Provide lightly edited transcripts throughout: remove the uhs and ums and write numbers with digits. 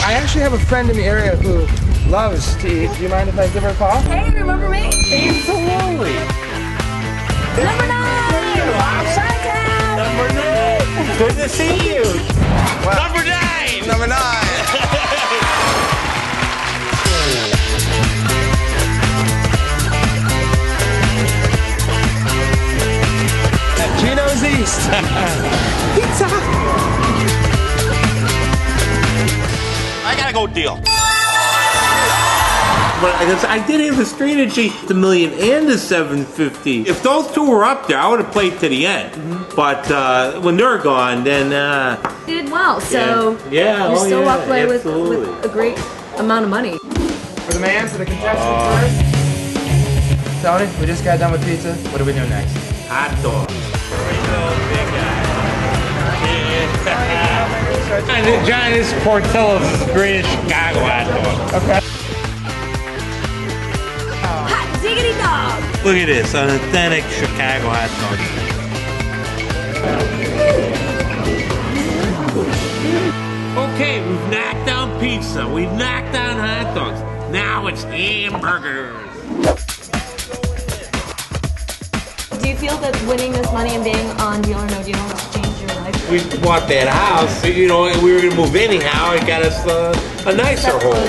I actually have a friend in the area who loves to eat. Do you mind if I give her a call? Hey, remember me? Absolutely. Number 9! Number 9! Good to see you! Well, Number 9! Number 9! Gino's East! Pizza! I gotta go deal. But I did have a strategy, the million and the 750. If those two were up there, I would have played to the end. But when they're gone, then You did well, so you're still up there with a great amount of money. For the man, for the contestant first. Tony, we just got done with pizza. What do we do next? Hot dog. Big guy. John, this is Portillo's greatest Chicago hot dog. Okay. Hot diggity dog! Look at this, an authentic Chicago hot dog. Okay, we've knocked down pizza, we've knocked down hot dogs. Now it's hamburgers. Do you feel that winning this money and being on Deal or No Deal has changed your life? We bought that house, you know, we were gonna move anyhow. It got us a nicer home.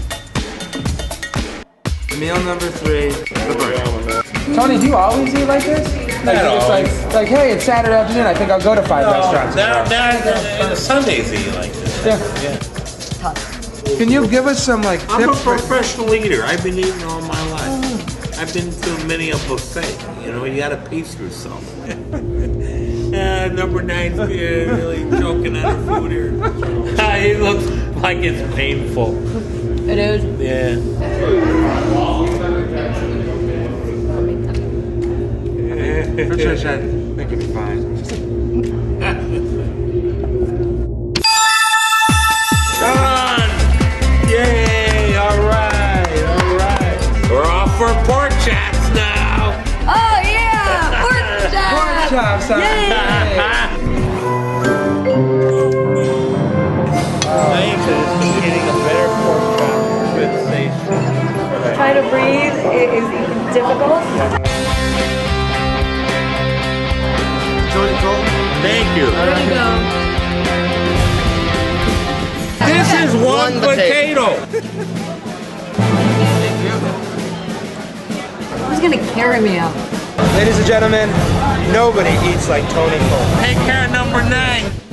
Meal number 3. Tony, do you always eat like this? Like, Not like, hey, it's Saturday afternoon. I think I'll go to 5 restaurants. Now Sundays eat like this. Yeah. Can you give us some like I'm a tips? professional eater. I've been eating all my life. I've been to many a buffet. You know, you gotta pace yourself. Number 9's really choking on her food here. It looks like it's painful. It is. Yeah. Patricia, I think you'll be fine. Done! Yay! Alright, alright. We're off for pork chops now. Oh yeah! Pork chops! Pork chops, huh? Thanks, it's getting a better pork chop sensation. Trying to breathe is difficult. Tony Kolton. Thank you. There you go. This is one potato. Who's gonna carry me out? Ladies and gentlemen, nobody eats like Tony Kolton. Take care, number 9.